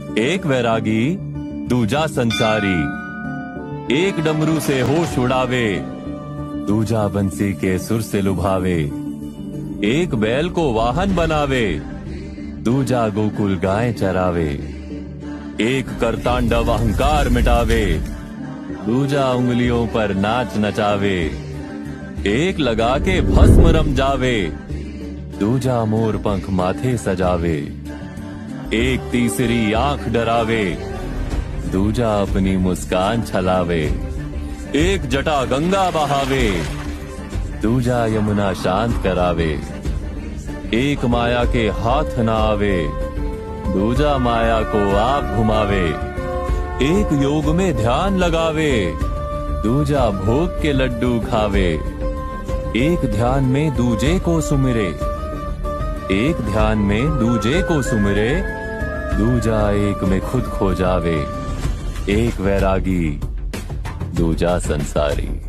एक वैरागी दूजा संसारी, एक डमरू से होश उड़ावे, दूजा बंसी के सुर से लुभावे। एक बैल को वाहन बनावे, दूजा गोकुल गाय चरावे। एक करतांडव अहंकार मिटावे, दूजा उंगलियों पर नाच नचावे। एक लगा के भस्म रम जावे, दूजा मोर पंख माथे सजावे। एक तीसरी आंख डरावे, दूजा अपनी मुस्कान छलावे। एक जटा गंगा बहावे, दूजा यमुना शांत करावे। एक माया के हाथ न आवे, दूजा माया को आप घुमावे। एक योग में ध्यान लगावे, दूजा भोग के लड्डू खावे। एक ध्यान में दूजे को सुमिरे, एक ध्यान में दूजे को सुमिरे। दूजा एक में खुद खो जावे, एक वैरागी दूजा संसारी।